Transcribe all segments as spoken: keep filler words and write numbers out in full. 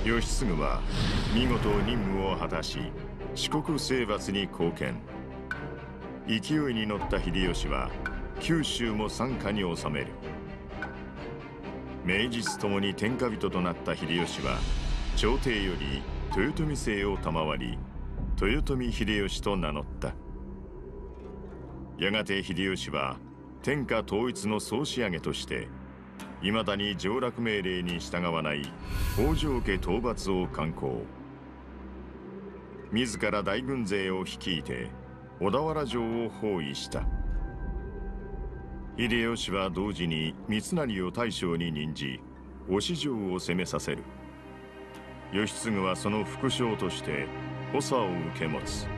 義継は見事任務を果たし、四国征伐に貢献。勢いに乗った秀吉は九州も傘下に収める。名実ともに天下人となった秀吉は朝廷より豊臣姓を賜り、豊臣秀吉と名乗った。やがて秀吉は天下統一の総仕上げとして、いまだに上洛命令に従わない北条家討伐を敢行。自ら大軍勢を率いて小田原城を包囲した。秀吉は同時に三成を大将に任じ、忍城を攻めさせる。義継はその副将として補佐を受け持つ。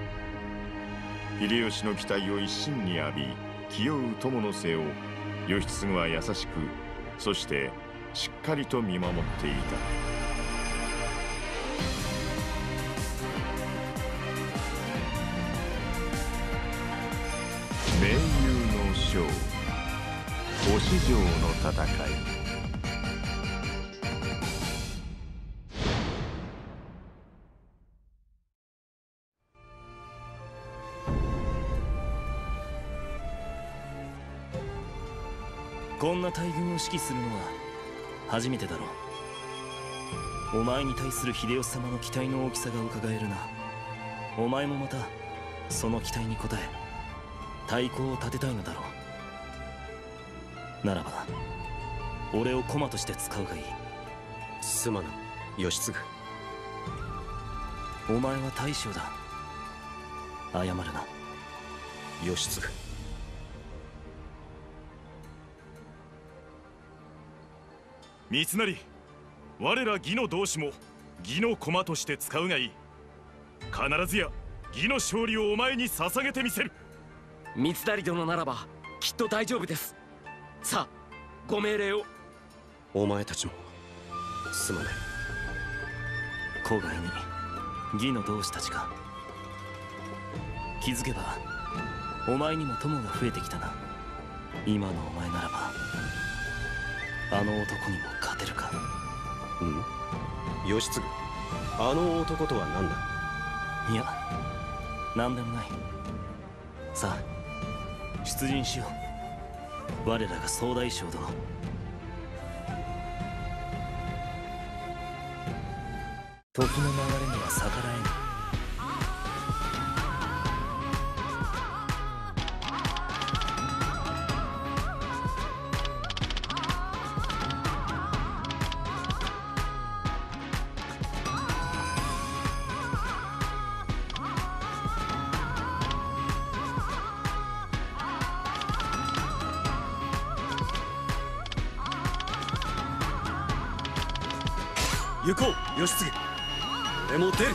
秀吉の期待を一身に浴び、気負う友の背を義継は優しく、そしてしっかりと見守っていた。盟友の将、忍城の戦い。 こんな大軍を指揮するのは初めてだろう。お前に対する秀吉様の期待の大きさがうかがえるな。お前もまたその期待に応え太鼓を立てたいのだろう。ならば俺を駒として使うがいい。 すまぬ義継。 お前は大将だ。謝るな義継。 三成、我ら義の同志も義の駒として使うがいい。必ずや義の勝利をお前に捧げてみせる。 三成殿ならばきっと大丈夫です。さあご命令を。 お前たちもすまない。 郊外に義の同志たちか。気づけばお前にも友が増えてきたな。今のお前ならばあの男にも勝てるか。 うん？義継、あの男とは何だ？ いや、何でもない。さあ出陣しよう。我らが総大将殿。時の流れには逆らえぬ。 行こう義継。俺も出る。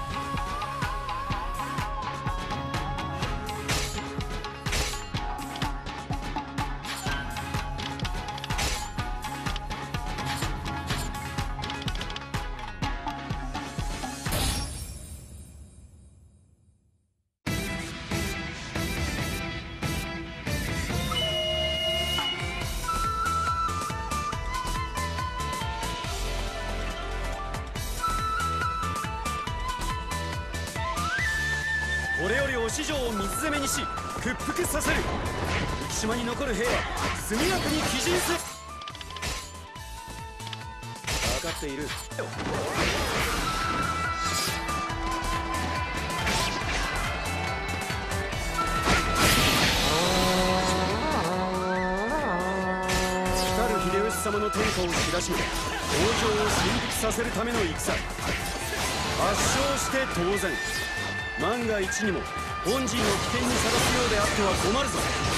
これより忍城を水攻めにし屈服させる。浮島に残る兵は速やかに帰陣する。分かっている。来る秀吉様の天下を知らしめ北条を進撃させるための戦。圧勝して当然。万が一にも本陣を危険にさらすようであっては困るぞ。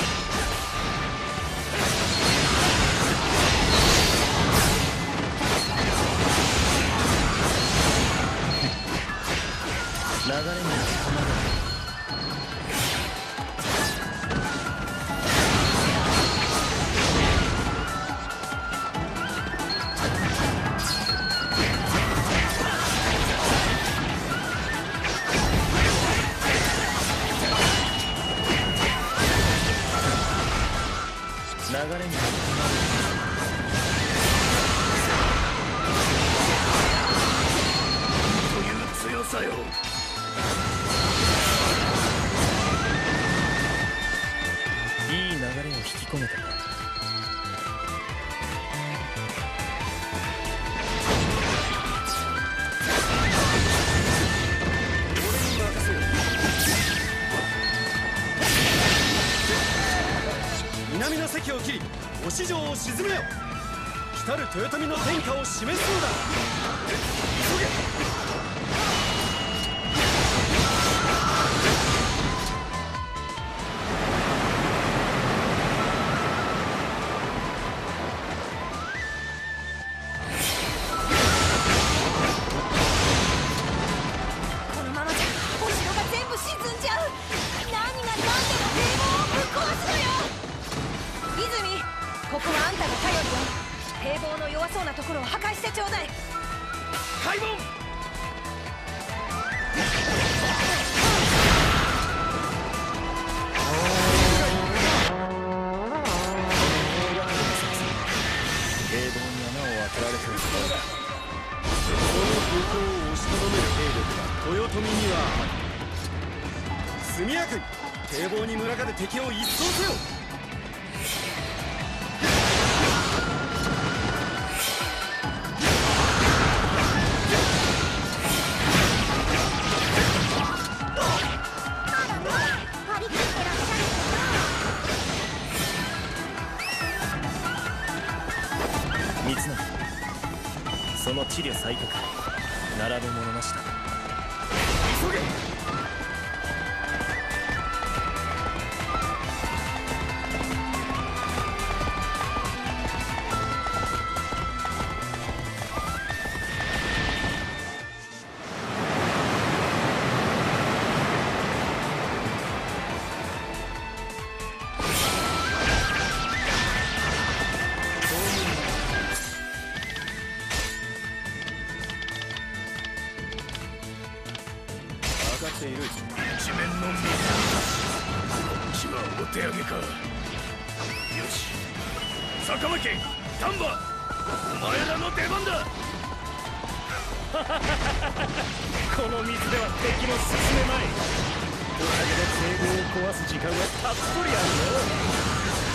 流れには構わない。流れには忍城を沈めよ。来たる豊臣の天下を示すのだ。急げ。 ここはあんたが頼るよ。堤防の弱そうなところを破壊してちょうだい。 開門。 堤防に穴を開けられているところだ。 その武装を押しとどめる兵力が豊臣にはある。速やかに堤防に群がる敵を一掃せよ。 三成、その知慮才覚並べ者なしだ。 急げ。 一面の水。こっちはお手上げか。よし、坂間家丹波、お前らの出番だ。 この水では敵も進めまい。おかげで堤防を壊す時間がたっぷりあるよ。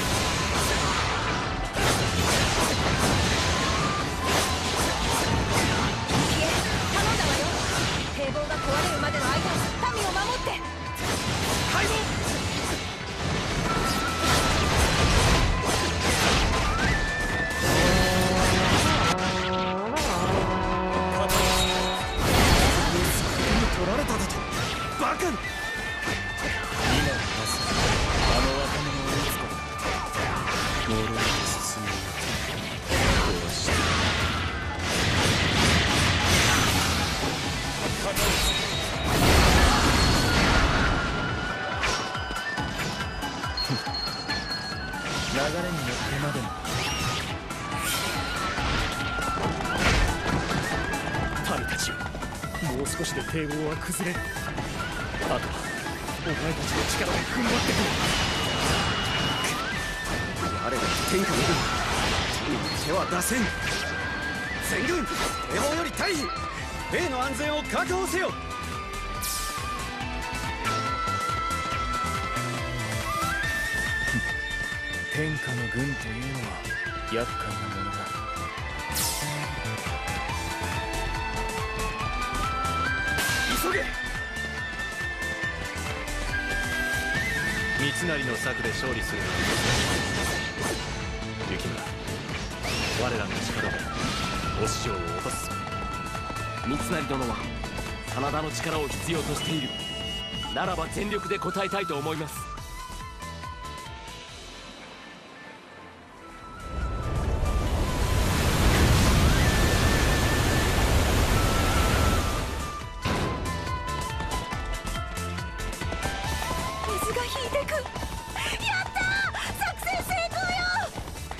堤防が壊れるまでの間、民を守って。 開門。取られただと。バカな。 今のまさにあの若者を撃つこと呪いで進むよ。こうして流れに乗ってまでも民たちよ、もう少しで堤防は崩れる。あとはお前たちの力で踏ん張ってくれ。 我ら天下の軍、民に手は出せん。全軍堤防より退避。兵の安全を確保せよ。 天下の軍というのは厄介なものだ。 急げ。 三成の策で勝利するのは雪村、我らの力でお師匠を落とすぞ。 三成殿は真田の力を必要としている。ならば全力で応えたいと思います。 水が引いてく。やったー、作戦成功よ。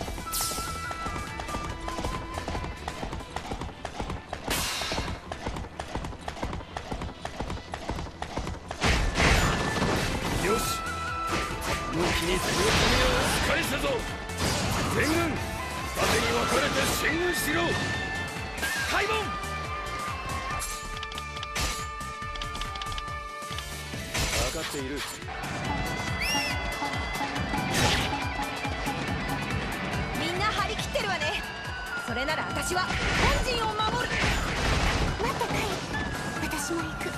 よし、武器に豊臣を返せぞ。全軍縦に分かれて進軍しろ。開門。 分かっている。 みんな張り切ってるわね。それなら私は本陣を守る。 待ってない、私も行く。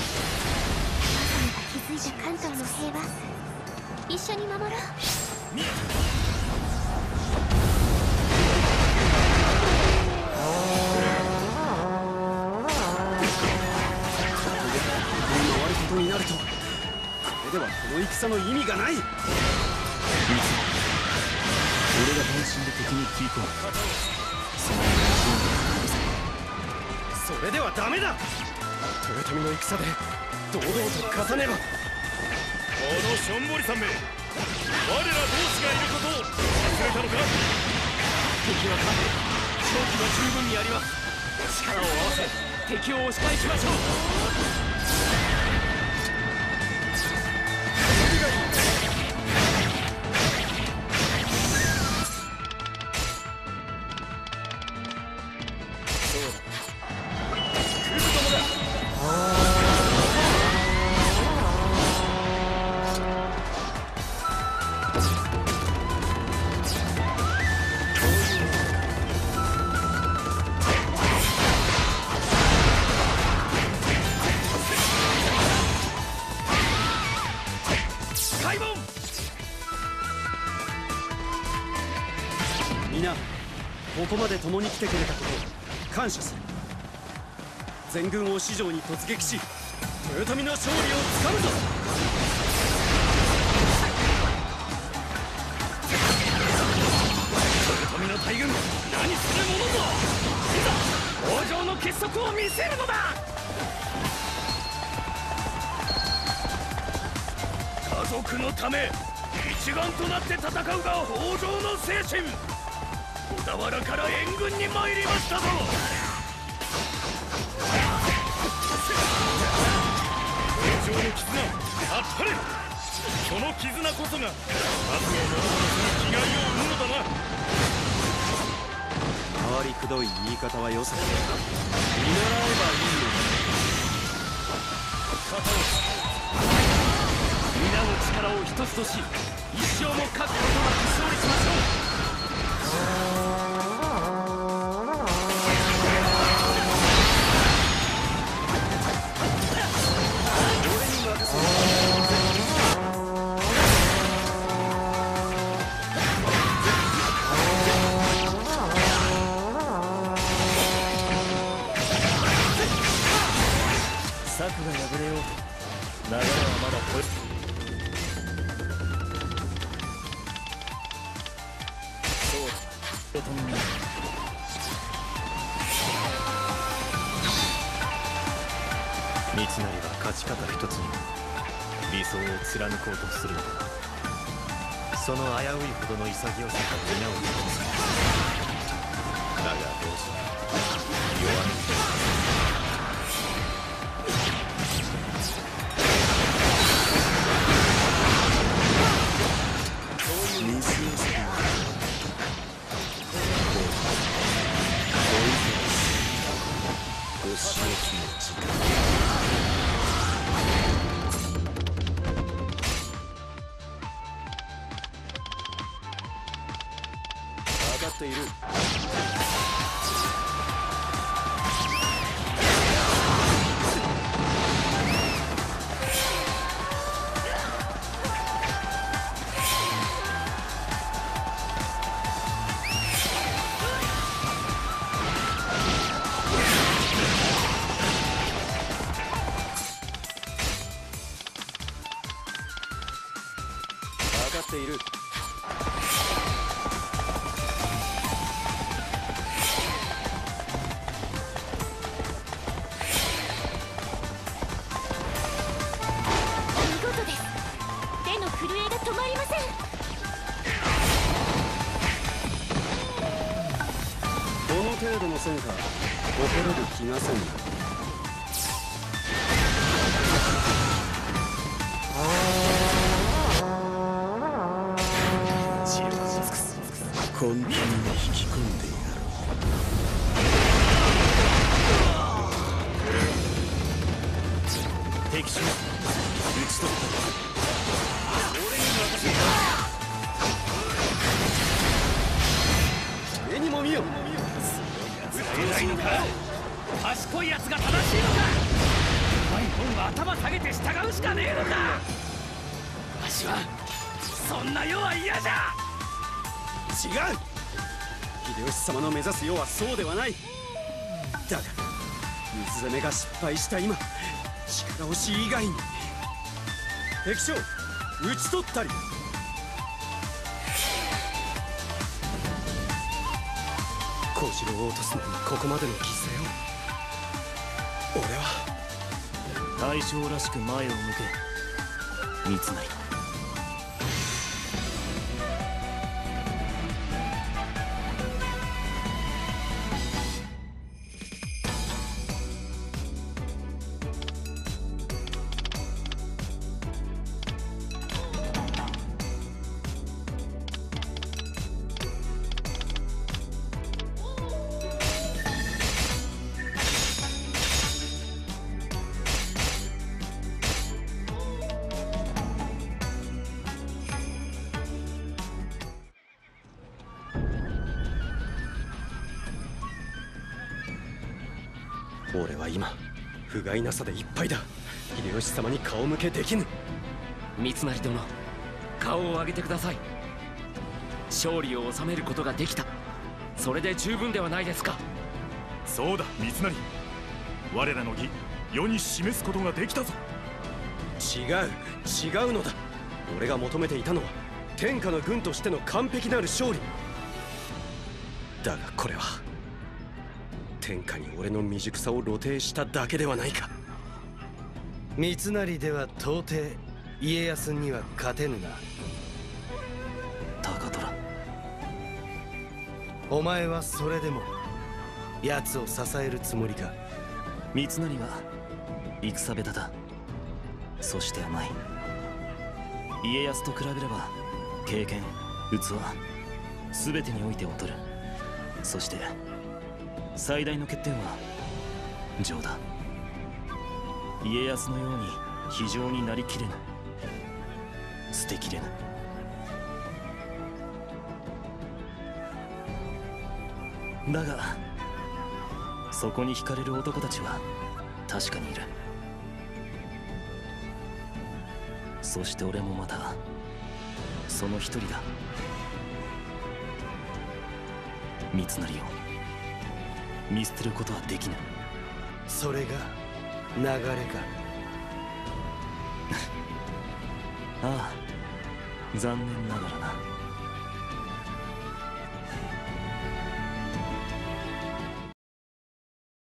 気づいた関東の平和、一緒に守ろう。 とは。これではこの戦の意味がない。 俺が単身で敵に切り込む。そのそれではダメだ。豊臣の戦で堂々と勝たねば。 このしょんぼりさんめ、我ら同志がいることを忘れたのか。 敵は勝って勝機は十分にあります。力を合わせ敵を押し返しましょう。 皆ここまで共に来てくれたことを感謝する。全軍を四条に突撃し豊臣の勝利をつかむぞ。 豊臣の大軍、何するものぞ。いざ王城の結束を見せるのだ。家族のため一丸となって戦うが北条の精神。小田原から援軍に参りましたぞ。 北条の絆、あっぱれ。その絆こそが数をものとする気概を生むのだな。 回りくどい言い方はよさで見習えばいいのだ。 皆の力を一つとし、一生も欠くことなく勝利しましょう。 策が破れよう。流れはまだこいそうだ。豊臣三成は勝ち方一つに理想を貫こうとするのだ。その危ういほどの潔さが皆を許す。だが同時に弱み分かっている。分かっている。程度の戦果、誇れる気がせん。知恵を尽くす。根気に引き込んでやろう。敵将討ち取った。 俺に任せた。目にも見よ。 偉いのか、賢いやつが正しいのか。毎本は頭下げて従うしかねえのか。わしはそんな世は嫌じゃ。 違う。秀吉様の目指す世はそうではない。だが水攻めが失敗した今、力押し以外に敵将討ち取ったり。小次郎を落とすのにここまでの犠牲を。俺は大将らしく前を向け三成。 俺は今不甲斐なさでいっぱいだ。秀吉様に顔向けできぬ。 三成殿、顔を上げてください。勝利を収めることができた、それで十分ではないですか。 そうだ三成、我らの義世に示すことができたぞ。 違う違うのだ。俺が求めていたのは天下の軍としての完璧なる勝利だが、これは天下に俺の未熟さを露呈しただけではないか。 三成では到底家康には勝てぬな。 高虎、 お前はそれでも奴を支えるつもりか。 三成は戦下手だ、そして甘い。家康と比べれば経験、器、全てにおいて劣る。そして最大の欠点は情だ。家康のように非常になりきれぬ、捨てきれぬ。だがそこに惹かれる男たちは確かにいる。そして俺もまたその一人だ。三成を見捨てることはできぬ。 それが流れか。 ああ、残念ながらな。